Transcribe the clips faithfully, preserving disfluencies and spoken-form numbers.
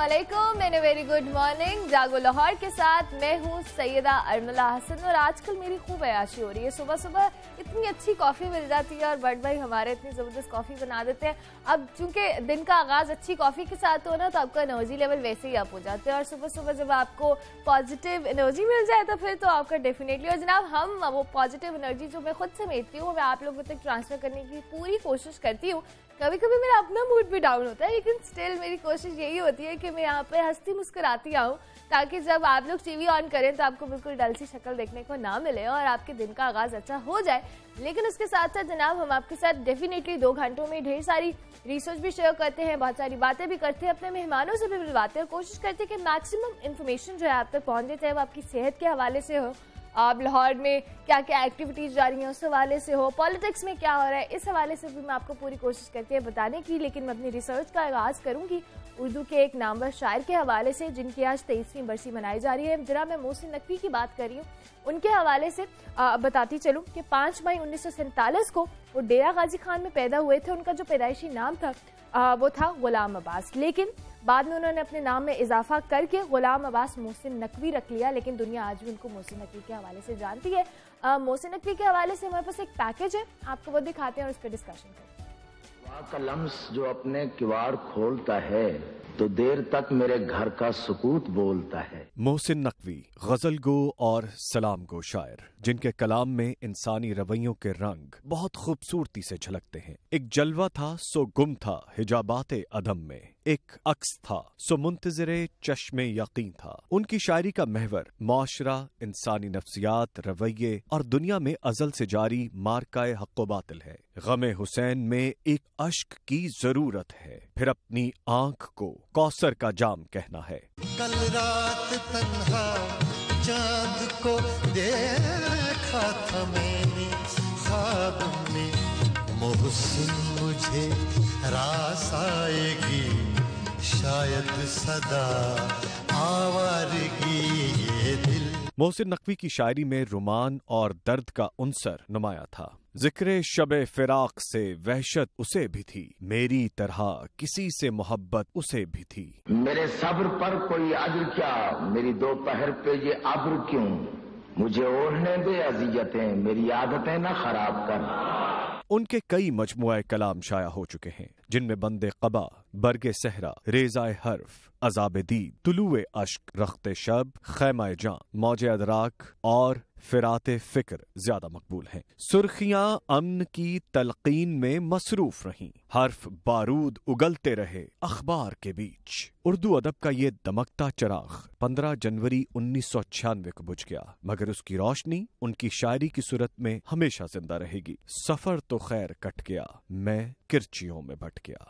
अस्सलामुअलैकुम and very good morning. जागो लाहौर के साथ मैं हूँ सैयदा अरमला हसन और आजकल मेरी खूब अयाशी हो रही है। सुबह सुबह इतनी अच्छी कॉफ़ी मिल जाती है और बड़ भाई हमारे इतनी ज़बरदस्त कॉफ़ी बना देते हैं। अब चूंकि दिन का आगाज़ अच्छी कॉफ़ी के साथ हो ना तो आपका एनर्जी लेवल वैसे ही अप हो जाते हैं और सुबह सुबह जब आपको पॉजिटिव एनर्जी मिल जाए तो फिर तो आपका डेफिनेटली, और जनाब हम वो पॉजिटिव एनर्जी जो मैं खुद समेटती हूँ मैं आप लोगों तक ट्रांसफ़र करने की पूरी कोशिश करती हूँ। कभी कभी मेरा अपना मूड भी डाउन होता है लेकिन स्टिल मेरी कोशिश यही होती है कि मैं यहाँ पे हंसती मुस्कुराती आऊँ ताकि जब आप लोग टीवी ऑन करें तो आपको बिल्कुल डल सी शक्ल देखने को ना मिले और आपके दिन का आगाज़ अच्छा हो जाए। लेकिन उसके साथ साथ जनाब हम आपके साथ डेफिनेटली दो घंटों में ढेर सारी रिसर्च भी शेयर करते हैं, बहुत सारी बातें भी करते हैं, अपने मेहमानों से भी मिलवाते हैं और कोशिश करते हैं कि मैक्सिमम इन्फॉर्मेशन जो है आप तक पहुँचे, चाहे वो आपकी सेहत के हवाले से हो, आप लाहौर में क्या क्या एक्टिविटीज़ जारी हैं उस हवाले से हो, पॉलिटिक्स में क्या हो रहा है इस हवाले से भी मैं आपको पूरी कोशिश करती है बताने की। लेकिन मैं अपनी रिसर्च का आगाज़ करूंगी उर्दू के एक नामवर शायर के हवाले से जिनकी आज तेईसवीं बरसी मनाई जा रही है। जरा मैं मोहसिन नकवी की बात कर रही हूँ, उनके हवाले से आ, बताती चलूँ कि पाँच मई उन्नीस सौ सैंतालीस को वो डेरा गाजी खान में पैदा हुए थे। उनका जो पैदाइशी नाम था आ, वो था गुलाम अब्बास, लेकिन बाद में उन्होंने अपने नाम में इजाफा करके गुलाम अब्बास मोहसिन नकवी रख लिया। लेकिन दुनिया आज भी उनको मोहसिन नकवी के हवाले से जानती है। मोहसिन नकवी के हवाले से हमारे पास एक पैकेज है, आपको वो दिखाते हैं और उस पर डिस्कशन करते हैं। वाह का लम्स जो अपने किवाड़ खोलता है तो देर तक मेरे घर का सुकूत बोलता है। मोहसिन नकवी गजल गो और सलाम गो शायर जिनके कलाम में इंसानी रवैयों के रंग बहुत खूबसूरती से झलकते हैं। एक जलवा था सो गुम था हिजाबाते अदम में, एक अक्स था सो मुंतज़िरे चश्मे यकीन था। उनकी शायरी का महवर माशरा, इंसानी नफ्सियात, रवैये और दुनिया में अजल से जारी मार्काए हक़्क़ो बातिल है। गमे हुसैन में एक अश्क की जरूरत है, फिर अपनी आंख को कौसर का जाम कहना है। कल रात तन्हा चांद को देखा था मैंने ख्वाब में, मोहसिन मुझे रास आएगी शायद सदा आवारगी ये दिल। मोहसिन नकवी की शायरी में रुमान और दर्द का उनसर नुमाया था। जिक्रे शबे फिराक से वहशत उसे भी थी, मेरी तरह किसी से मोहब्बत उसे भी थी। मेरे सब्र पर कोई अज्र क्या, मेरी दोपहर पे ये अब्र क्यों, मुझे ओढ़ने दे अजियतें, मेरी आदतें न खराब कर। उनके कई मजमुआए कलाम शाया हो चुके हैं जिनमें बंदे क़बा, बरगे सहरा, रेज़ाए हर्फ, अज़ाबे दीद, तुलुए अश्क, रख्ते शब, खैमाए जान, मौजे अदराक और फिराते फिक्र ज्यादा मकबूल हैं। सुर्खियां अमन की तलकीन में मसरूफ रहीं, हर्फ बारूद उगलते रहे अखबार के बीच। उर्दू अदब का ये दमकता चिराग पंद्रह जनवरी उन्नीस सौ छियानवे को बुझ गया, मगर उसकी रोशनी उनकी शायरी की सूरत में हमेशा जिंदा रहेगी। सफर तो खैर कट गया, मैं किरचियों में भट गया।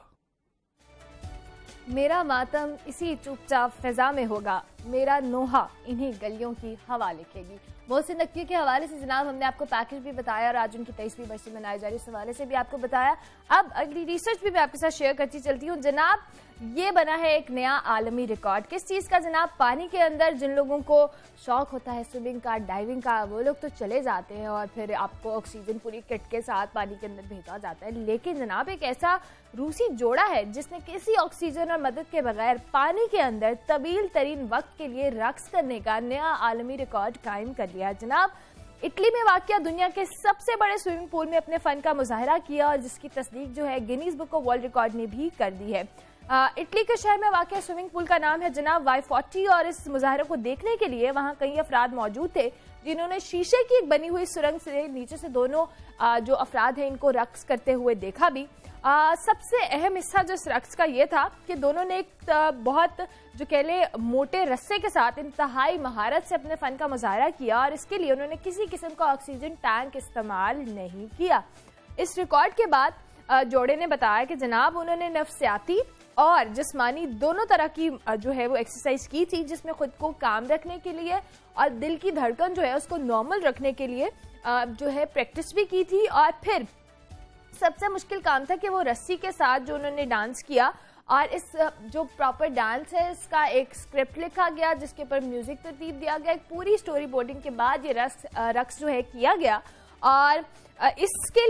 मेरा मातम इसी चुपचाप फिजा में होगा, मेरा नोहा इन्हीं गलियों की हवा लिखेगी। मोहसिन नकवी के हवाले से जनाब हमने आपको पैकेज भी बताया और आज उनकी तेईसवीं बरसी मनाई जा रही है, इस हवाले से भी आपको बताया। अब अगली रिसर्च भी मैं आपके साथ शेयर करती चलती हूँ। जनाब ये बना है एक नया आलमी रिकॉर्ड, किस चीज़ का जनाब? पानी के अंदर जिन लोगों को शौक होता है स्विमिंग का, डाइविंग का, वो लोग तो चले जाते हैं और फिर आपको ऑक्सीजन पूरी किट के साथ पानी के अंदर भेजा जाता है। लेकिन जनाब एक ऐसा रूसी जोड़ा है जिसने किसी ऑक्सीजन और मदद के बगैर पानी के अंदर तवील तरीन वक्त के लिए रक्स करने का नया आलमी रिकॉर्ड कायम कर लिया। जनाब इटली में वाक़या दुनिया के सबसे बड़े स्विमिंग पूल में अपने फन का मुजाहरा किया और जिसकी तस्दीक जो है Guinness Book of World Record ने भी कर दी है। आ, इटली के शहर में वाक़या स्विमिंग पूल का नाम है जनाब वाई फोर्टी और इस मुजाहरे को देखने के लिए वहाँ कई अफराद मौजूद थे जिन्होंने शीशे की एक बनी हुई सुरंग से नीचे से दोनों आ, जो अफराद हैं इनको रक्स करते हुए देखा भी। आ, सबसे अहम हिस्सा जो इस रक्स का ये था कि दोनों ने एक बहुत जो कह ले मोटे रस्से के साथ इंतहाई महारत से अपने फन का मुजाहरा किया और इसके लिए उन्होंने किसी किस्म का ऑक्सीजन टैंक इस्तेमाल नहीं किया। इस रिकॉर्ड के बाद जोड़े ने बताया कि जनाब उन्होंने नफ्सियाती और जिस्मानी दोनों तरह की जो है वो एक्सरसाइज की थी, जिसमें खुद को काम रखने के लिए और दिल की धड़कन जो है उसको नॉर्मल रखने के लिए जो है प्रैक्टिस भी की थी। और फिर सबसे मुश्किल काम था कि वो रस्सी के साथ जो उन्होंने डांस किया और इस जो प्रॉपर डांस है इसका एक स्क्रिप्ट लिखा गया जिसके ऊपर म्यूजिक तरतीब दिया गया। एक पूरी स्टोरी बोर्डिंग के बाद ये रक्स रक्स जो है किया गया और इसके लिए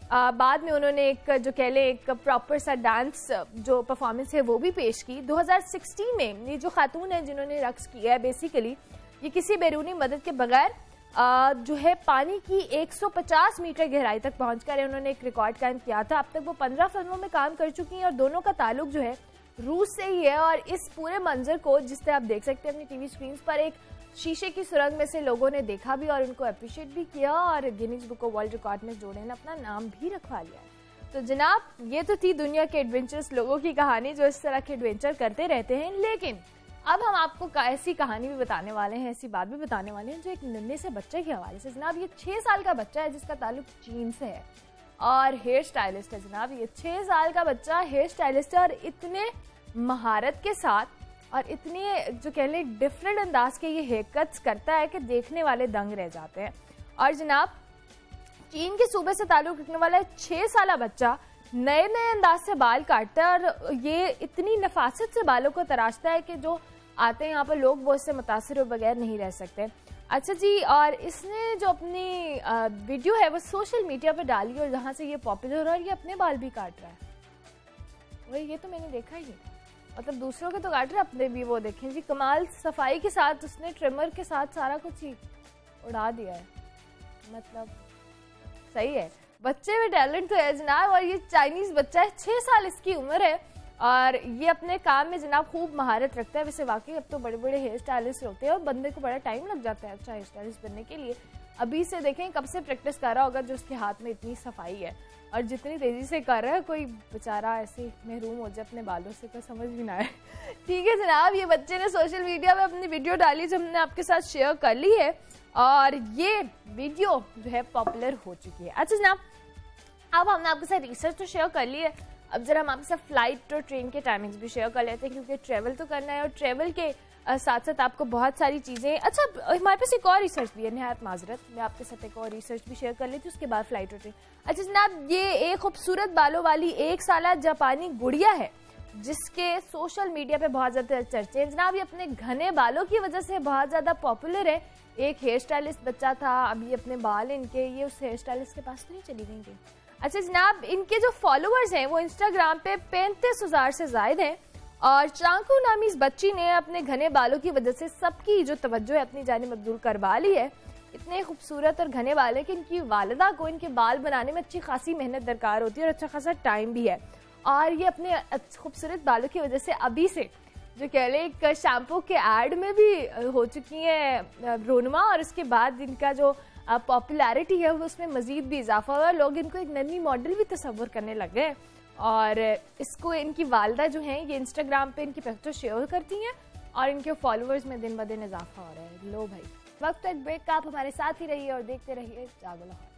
आ, बाद में उन्होंने एक जो कह ले एक प्रॉपर सा डांस जो परफॉर्मेंस है वो भी पेश की। दो हज़ार सोलह में ये जो खातून है जिन्होंने रक्स किया है, बेसिकली ये किसी बैरूनी मदद के बगैर आ, जो है पानी की एक सौ पचास मीटर गहराई तक पहुंचकर उन्होंने एक रिकॉर्ड कायम किया था। अब तक वो पंद्रह फिल्मों में काम कर चुकी हैं और दोनों का ताल्लुक जो है रूस से ही है। और इस पूरे मंजर को जिस तरह आप देख सकते हैं अपनी टीवी स्क्रीन पर, एक शीशे की सुरंग में से लोगों ने देखा भी और उनको अप्रिशिएट भी किया और Guinness Book of World Record में जोड़े ने अपना नाम भी रखवा लिया है। तो जनाब ये तो थी दुनिया के एडवेंचरस लोगों की कहानी जो इस तरह के एडवेंचर करते रहते हैं। लेकिन अब हम आपको ऐसी कहानी भी बताने वाले हैं, ऐसी बात भी बताने वाले हैं जो एक नन्हे से बच्चे के हवाले से। जनाब ये छः साल का बच्चा है जिसका ताल्लुक चीन से है और हेयर स्टाइलिस्ट है। जनाब ये छः साल का बच्चा हेयर स्टाइलिस्ट है और इतने महारत के साथ और इतने जो कह लें डिफरेंट अंदाज के ये हेयर कट्स करता है कि देखने वाले दंग रह जाते हैं। और जनाब चीन के सूबे से ताल्लुक रखने वाला छः साल बच्चा नए नए अंदाज से बाल काटता है और ये इतनी नफासत से बालों को तराशता है कि जो आते हैं यहाँ पर लोग वो इससे मुतासिर हुए बगैर नहीं रह सकते। अच्छा जी, और इसने जो अपनी आ, वीडियो है वो सोशल मीडिया पर डाली और जहाँ से ये पॉपुलर हो रहा है और ये अपने बाल भी काट रहा है। वही ये तो मैंने देखा ही नहीं, मतलब दूसरों के तो काट रहे, अपने भी वो देखें जी कमाल सफाई के साथ उसने ट्रिमर के साथ सारा कुछ ही उड़ा दिया है। मतलब सही है, बच्चे में टैलेंट तो है जनाब। और ये चाइनीज बच्चा है, छः साल इसकी उम्र है और ये अपने काम में जनाब खूब महारत रखता है। वैसे वाकई अब तो बड़े बड़े हेयर स्टाइलिस्ट होते हैं और बंदे को बड़ा टाइम लग जाता है अच्छा हेयर स्टाइलिस्ट बनने के लिए। अभी से देखें कब से प्रैक्टिस कर रहा होगा जो उसके हाथ में इतनी सफाई है और जितनी तेजी से कर रहा है, कोई बेचारा ऐसे महरूम हो जाए अपने बालों से तो समझ भी ना आए। ठीक है जनाब, ये बच्चे ने सोशल मीडिया में अपनी वीडियो डाली जो हमने आपके साथ शेयर कर ली है और ये वीडियो जो है पॉपुलर हो चुकी है। अच्छा जनाब, अब हमने आपके साथ रिसर्च तो शेयर कर ली है, अब जरा हम आपके साथ फ्लाइट और ट्रेन के टाइमिंग्स भी शेयर कर लेते हैं क्योंकि ट्रैवल तो करना है और ट्रैवल के साथ साथ आपको बहुत सारी चीज़ें। अच्छा हमारे पास एक और रिसर्च भी है, निहायत माजरत मैं आपके साथ एक और रिसर्च भी शेयर कर लेती हूँ उसके बाद फ्लाइट और ट्रेन। अच्छा जनाब, ये एक खूबसूरत बालों वाली एक साला जापानी गुड़िया है जिसके सोशल मीडिया पे बहुत ज़्यादा चर्चे हैं। जनाब ये अपने घने बालों की वजह से बहुत ज़्यादा पॉपुलर है। एक हेयर स्टाइलिस्ट बच्चा था, अभी अपने बाल इनके ये उस हेयर स्टाइलिस्ट के पास तो नहीं चली गई थी। अच्छा जनाब, इनके जो फॉलोअर्स हैं वो इंस्टाग्राम पे पैंतीस हजार से ज्यादा हैं और चांकू नामी इस बच्ची ने अपने घने बालों की वजह से सबकी जो तवज्जो है अपनी जानिब मबजूल करवा ली है। इतने खूबसूरत और घने बाल है कि इनकी वालिदा को इनके बाल बनाने में अच्छी खासी मेहनत दरकार होती है और अच्छा खासा टाइम भी है। और ये अपने खूबसूरत बालों की वजह से अभी से जो कह लें एक शैम्पू के एड में भी हो चुकी हैं रोनमा और उसके बाद इनका जो पॉपुलैरिटी है वो उसमें मजीद भी इजाफा हुआ। लोग इनको एक नन्ही मॉडल भी तस्वर करने लगे हैं और इसको इनकी वालदा जो हैं ये इंस्टाग्राम पे इनकी पिक्चर शेयर करती हैं और इनके फॉलोअर्स में दिन ब दिन इजाफा हो रहा है। लो भाई, वक्त एक ब्रेक का, आप हमारे साथ ही रहिए और देखते रहिए जागो लाहौर।